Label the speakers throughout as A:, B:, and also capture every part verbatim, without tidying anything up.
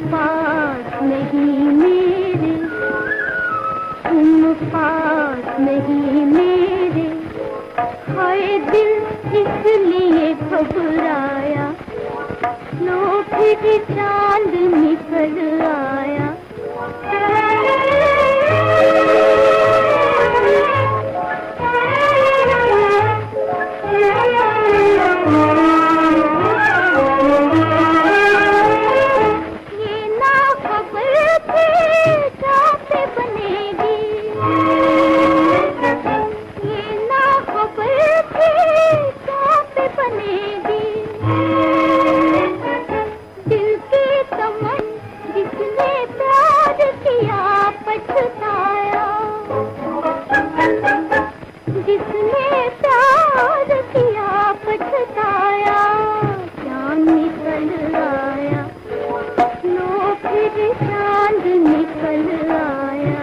A: पास नहीं मेरे, तुम पास नहीं मेरे, हाय दिल इसलिए घबराया, लो फिर चांद निकल आया। जिसने प्यार किया पछताया, चांद निकल आया, लो फिर चांद निकल आया।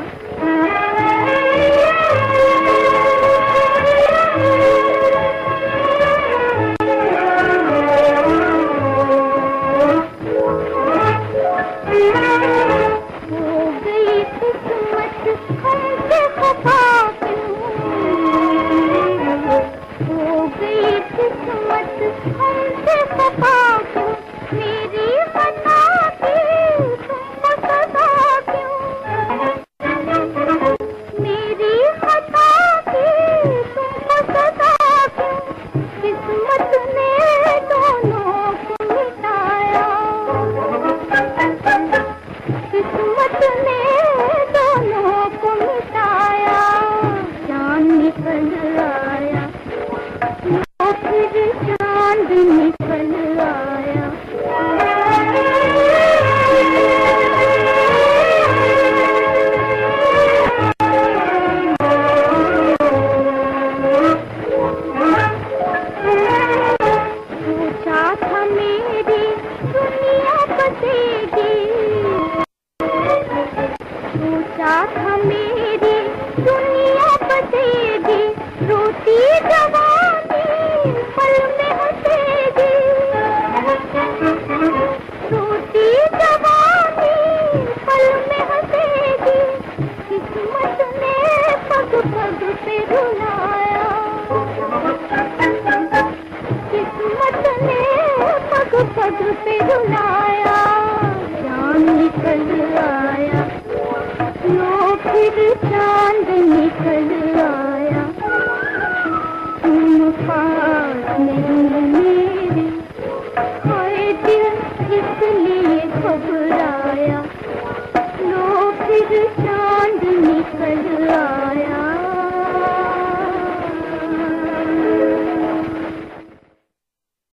A: हो गई किस्मत हमसे खफा, किस्मत हमसे खफा क्यों, मेरी खता की तुमको सजा क्यों, मेरी खता की तुमको सजा क्यों, किस्मत ने दोनों को मिटाया, किस्मत ने दोनों को मिटाया, चांद निकल आया, फिर चांद निकल आया। सोचा था मेरी दुनिया बसेगी, सोचा था मेरी दुनिया बसेगी, रोती जवानी पल में हंसेगी, रोती जवानी पल में हंसेगी, किस्मत ने पग पग पे रुलाया, किस्मत ने पग पग पे रुलाया, चांद निकल आया, लो फिर चांद निकल आया। तुम पास नहीं मेरे, हाय दिल इसलिए घबराया, लो फिर चांद निकल आया।